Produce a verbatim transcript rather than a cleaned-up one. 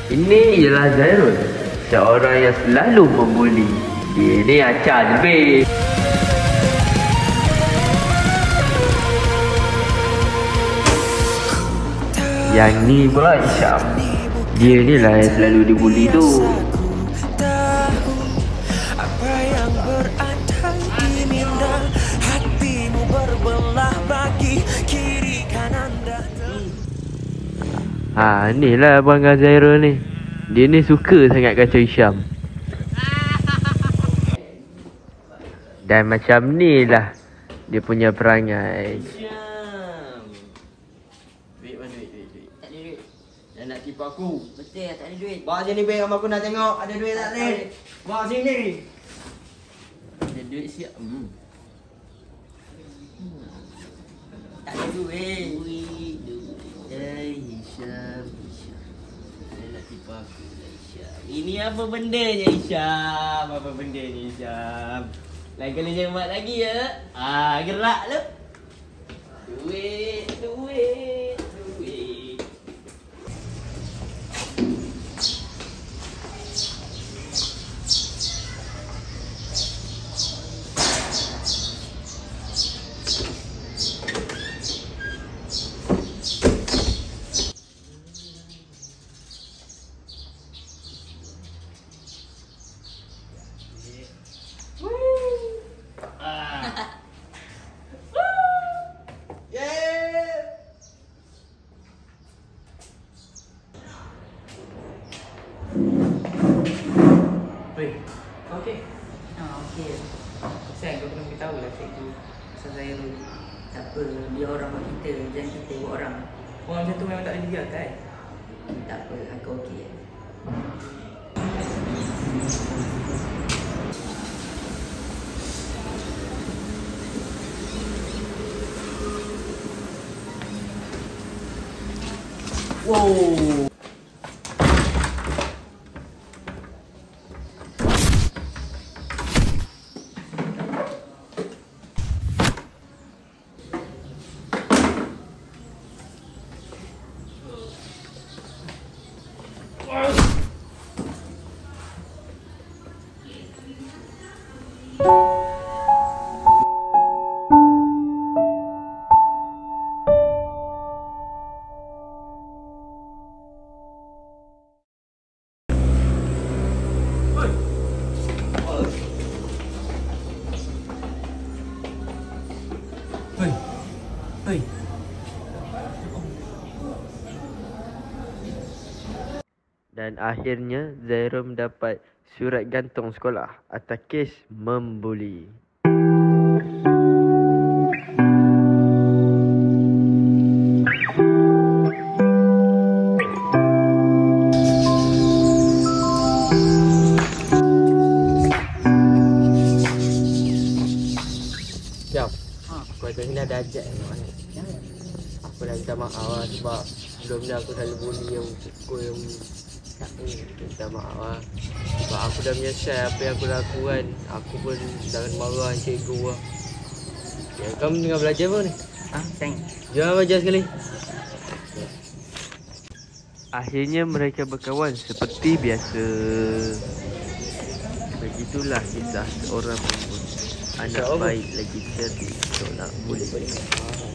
Ini ialah Zairul, seorang yang selalu membuli. Dia ni acah lebih. Yang ni pula Isyam. Dia ni lah yang selalu dibuli tu. Ha, ni lah Abang Zairul ni. Dia ni suka sangat kacau Isyam. Dan macam ni lah dia punya perangai. Isyam. Duit mana duit, duit, duit. Tak ada duit. Dah nak tipu aku. Betul, tak ada duit. Bawa sini babe, aku nak tengok ada duit tak ni. Bawa sini. Ada duit siap. Hmm. Tak ada duit. Duit, duit. Eh, Isyam, Isyam. Dia nak tipu aku lah, Isyam. Ini apa bendanya, Isyam? Apa bendanya, Isyam? Lain kali jangan buat lagi ya. Ah, gerak lu. Duit, duit, duit. Okey. Ah, okey. Saya kau kena beritahu lah saya tu. Pasal Zairul. Tak apa, dia orang buat kita, jangan kita buat orang. Orang macam tu memang tak boleh dibiarkan. Tak apa, aku okey. Wow. Hei. Hei. Dan akhirnya Zairul mendapat surat gantung sekolah atas kes membuli. Jom. Ha. Keluarga ni dah ada ajak ni mana. Aku dah minta maaf lah sebab sebelum ni aku selalu bully yang pukul yang tak ni. Minta maaf lah. Sebab aku dah menyesal apa yang aku lakukan. Aku pun jangan marah cikgu lah. Ya, kamu tengah belajar apa ni? Ah, sayang. Jom belajar sekali. Akhirnya mereka berkawan seperti biasa. Begitulah kisah seorang pembuli. Anak baik lagi cerdik tolak bully.